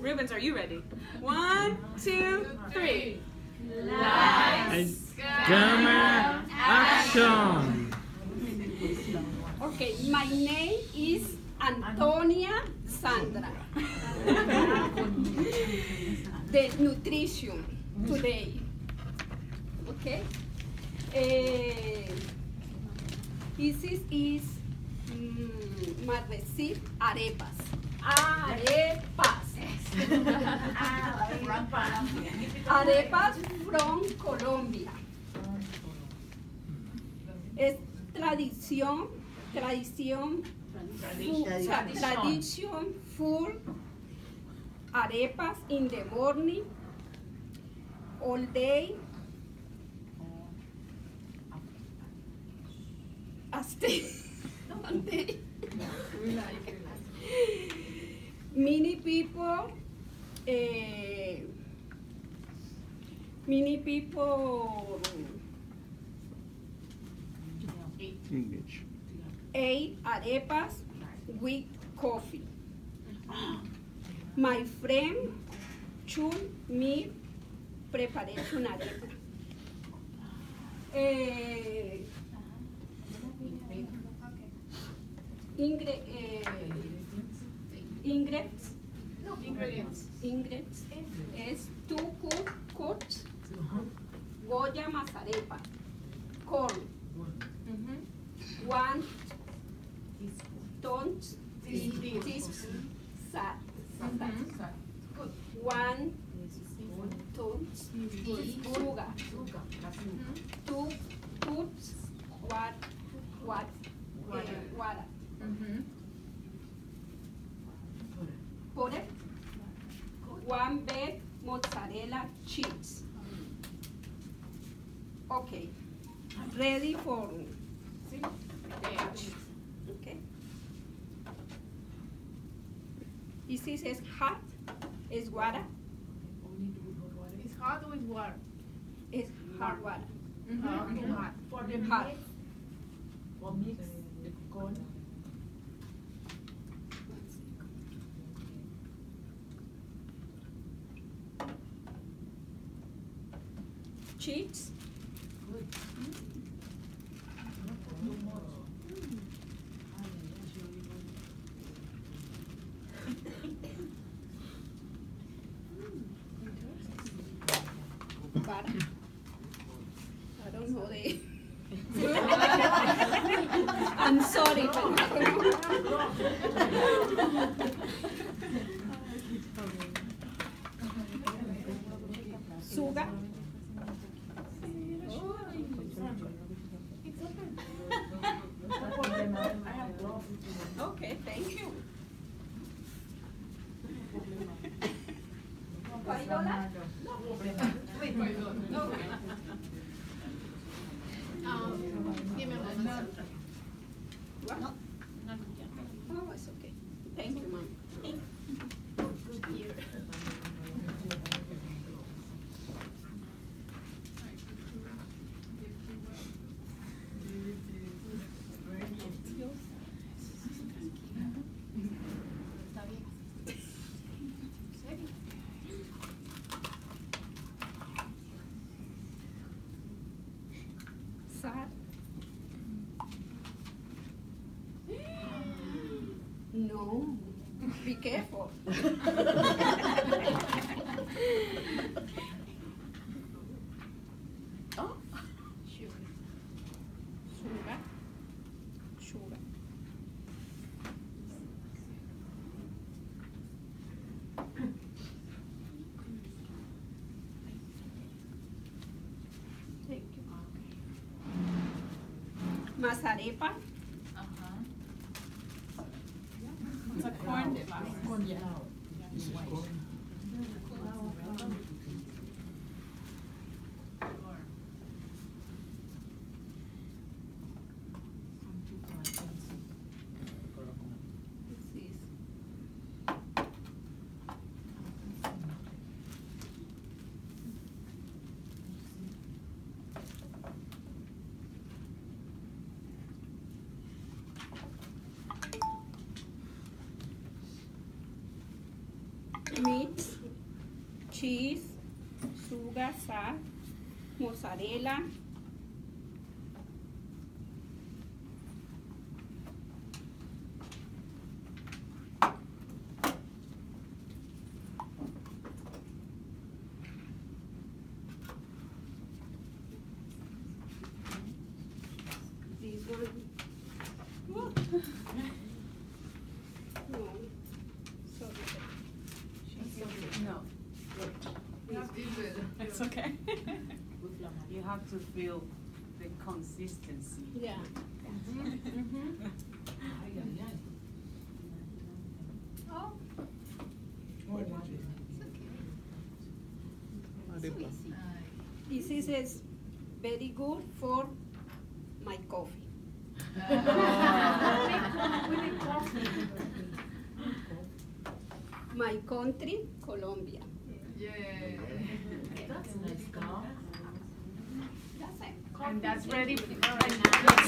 Rubens, are you ready? 1, 2, 3. Lights, camera, action! Okay, my name is Antonia Sandra. The nutrition today. Okay. This is my recipe arepas. Arepas. Arepas from Colombia. Es tradición full arepas in the morning, all day, all day. Many people English. ate arepas with coffee. My friend showed me preparation arepa. Ingredients es 2 cups Goya masarepa, corn, 1 teaspoon salt, 1 teaspoon sugar, 2 cups water. 1 bag mozzarella cheese. Okay, ready for okay. This is hot. Is water. It's hot with water. It's hot water. Hot. For the Hot. mix, for mix the corn. Cheese. Butter. I don't know the. I'm sorry, but I don't know. Sugar. Okay, thank you. $5? No. Give me a moment. What? Oh, it's okay. Thank you, Mom. Salt. No, be careful. Oh, sugar. Thank you. Masarepa. It's a corn flour. Corn flour. This is meat. meats, cheese, sugar, salt, mozzarella, this one. No, sorry. No, It's okay. you have to feel the consistency. Yeah. Oh, This is very good for my coffee. My country, Colombia. That's nice, girl. That's it. and that's ready right now.